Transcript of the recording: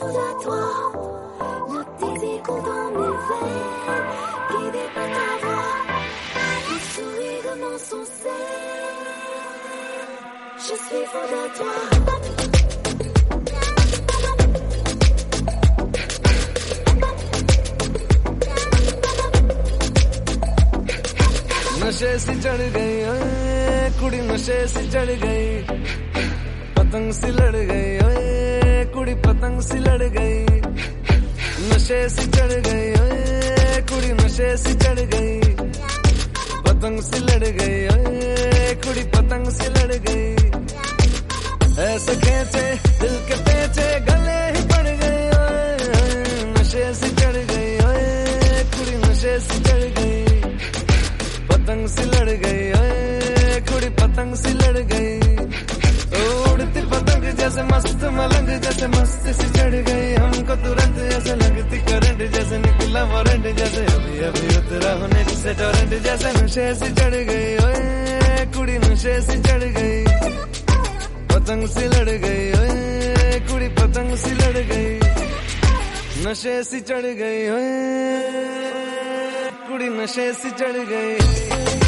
fou de toi. Le désir coule dans mes veines, guidé par ta voix. Le sourire de mon sensé, je suis fou de toi. नशे सी चढ़ गई ओए कुड़ी, नशे सी चढ़ गई, पतंग सी लड़ गई ओए कुड़ी, पतंग सी लड़ गई। नशे सी चढ़ गई ओए कुड़ी, नशे सी चढ़ गई, पतंग सी लड़ गई ओए कुड़ी, पतंग सी लड़ गई। ऐसे खेचे दिल के पेचे, गले ही पड़ गई ओए, नशे सी चढ़ गई ओए कुड़ी, नशे सी चढ़ गई, पतंग सी लड़ गई ओए कुड़ी, पतंग सी लड़ गई। उड़ती पतंग जैसे मस्त मलंग, जैसे मस्त सी चढ़ गई हमको तुरंत, जैसे लगती करंट, जैसे निकला वारंट, जैसे अभी अभी उतरा होने से टोरेंट, जैसे नशे सी चढ़ गई ओए कुड़ी, नशे सी चढ़ गई, पतंग सी लड़ गई ओए कुड़ी, पतंग सी लड़ गई। नशे सी चढ़ गई ओए कुड़ी, नशे सी चढ़ गई।